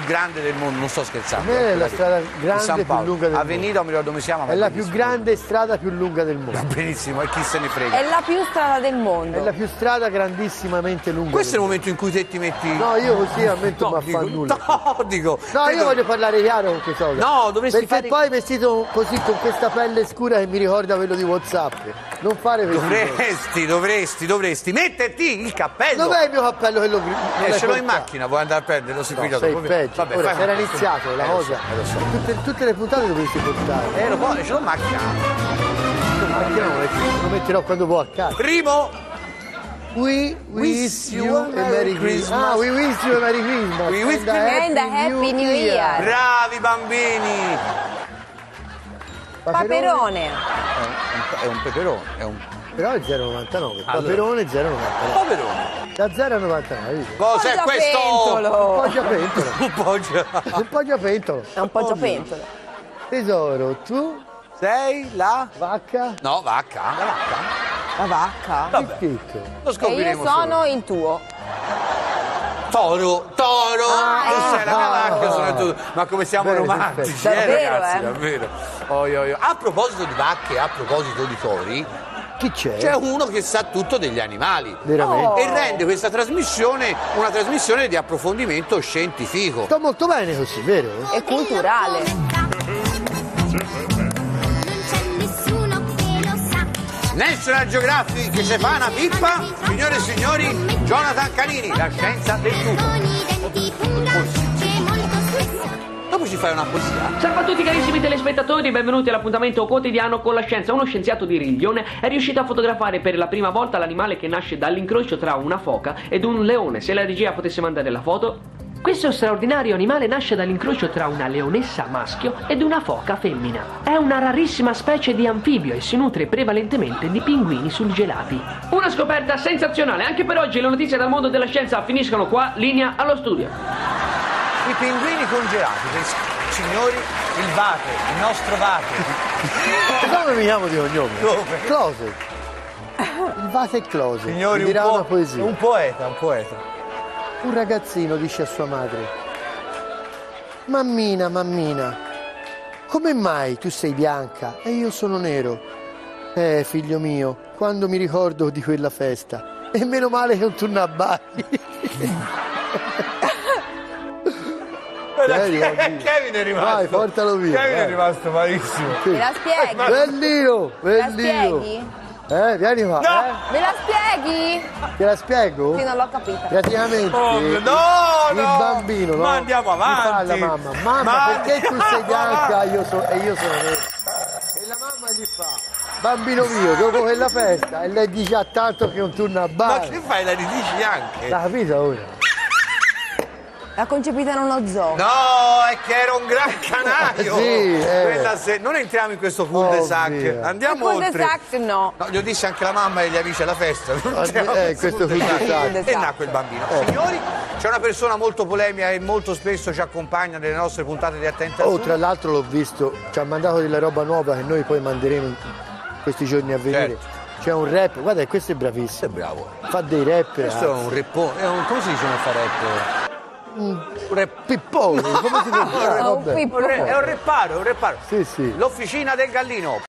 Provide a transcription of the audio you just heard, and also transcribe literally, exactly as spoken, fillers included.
grande del mondo, non sto scherzando. È la strada grande più lunga del mondo. Avenida, non mi ricordo come si chiama. È la più grande strada più lunga del mondo. Benissimo, e chi se ne frega. È la più strada del mondo. È la più strada grandissimamente lunga. Questo è il momento in cui te ti metti... No, io così a me non mi fa nulla. No, dico... No, io voglio parlare chiaro con questa cosa. No, dovresti Perché fare... poi vestito così con questa pelle scura che mi ricorda quello di WhatsApp. Non fare questo. Dovresti, dovresti, dovresti metterti il cappello. Dov'è il mio cappello che lo Eh, ce l'ho in macchina, vuoi andare a prenderlo? Si No, sei peggio. Vabbè, Ora, fai se era una- iniziato la Eh, lo cosa. so, eh, lo so. Tutte, tutte le puntate dovresti portare. Eh, lo puoi, ce l'ho in macchina. La macchina non lo- lo metterò quando può a casa. Primo, We wish you a Merry Christmas. Ah, we wish you a Merry Christmas. We wish And a you- And a Happy New Year. bravi bambini. Paperone. È un, è un peperone, è un Però è zero virgola novantanove. Allora. Paperone zero virgola novantanove. paperone. Da zero a novantanove. vedi? Cos'è Poggia questo? pentolo. Un poggiapentolo. Un po' già. Un poggiapentolo. È un poggiapentolo. Tesoro, tu, Sei la... vacca, No, vacca. La vacca. La vacca. che scritto? Lo E scopriremo io sono solo. il tuo. Toro, toro, Ah, tu sei la mia ah, vacca, ah. sono tu. Ma come siamo Bene, romantici, perfetto. eh, Davvero, ragazzi, eh? davvero. Oi, oi, oi. A proposito di vacche, a proposito di tori, Chi c'è? c'è uno che sa tutto degli animali. Veramente. E rende questa trasmissione una trasmissione di approfondimento scientifico. Sto molto bene così, vero? È culturale. National Geographic che se fa una pippa, signore e signori, Jonathan Canini, la scienza del tutto. Dopo ci fai una poesia. Salve a tutti carissimi telespettatori, benvenuti all'appuntamento quotidiano con la scienza. Uno scienziato di Riglione è riuscito a fotografare per la prima volta l'animale che nasce dall'incrocio tra una foca ed un leone. Se la regia potesse mandare la foto. Questo straordinario animale nasce dall'incrocio tra una leonessa maschio ed una foca femmina. È una rarissima specie di anfibio e si nutre prevalentemente di pinguini surgelati. Una scoperta sensazionale. Anche per oggi le notizie dal mondo della scienza finiscono qua. Linea allo studio. I pinguini congelati, per signori, il vate, il nostro vate. Come mi chiamo di cognome? Come? Closet. Il vase è Closet. Signori, Mi un, dirà po- una poesia. un poeta, un poeta. Un ragazzino dice a sua madre: Mammina, mammina, come mai tu sei bianca e io sono nero? Eh, figlio mio, quando mi ricordo di quella festa. E meno male che un turnabari. Kevin è rimasto. Vai, portalo via. Kevin è vai. rimasto malissimo. Me la spieghi? Bellino, Me la bellino. spieghi? Eh, vieni qua. No! Eh? Me la spieghi? Te la spiego? Sì, non l'ho capita. Praticamente Oh, no, il no. bambino, no? Ma andiamo avanti. Gli fa alla mamma: mamma, Ma perché tu sei andiamo bianca avanti. io so- e io sono nero? E la mamma gli fa: bambino mio, dopo quella festa, e lei dice: a tanto che non torna a Ma bar. che fai? La ridici anche? L'ha capito ora? L'ha concepita in uno zoo. No, è che era un gran canario. Sì, eh. Quella se- Non entriamo in questo cul-de-sac. Ovvio. Andiamo Il oltre. cul-de-sac no. No, glielo disse anche la mamma e gli amici alla festa. Non Ah, entriamo eh, in questo cul-de-sac. cul-de-sac. E nacque il bambino. Signori, c'è una persona molto polemica e molto spesso ci accompagna nelle nostre puntate di Attenta al Oh, Sud. tra l'altro l'ho visto, ci ha mandato della roba nuova che noi poi manderemo in questi giorni a venire. Certo. C'è un rap, guarda, questo è bravissimo. È bravo. Fa dei rap. Questo è un reppone. È un, come si dice non fa rap? un pippone, come si può dire? Un Vabbè. pippone. È un repparo, è un repparo. Sì, sì. L'officina del Gallino.